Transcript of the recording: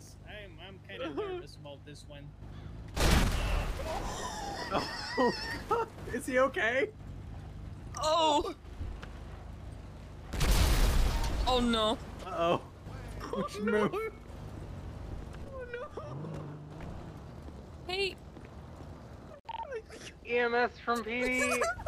nervous. I'm kind of nervous about this one. Oh, God. Is he okay? Oh! Oh no. Uh-oh. We should move. Oh no! Hey. EMS from PD.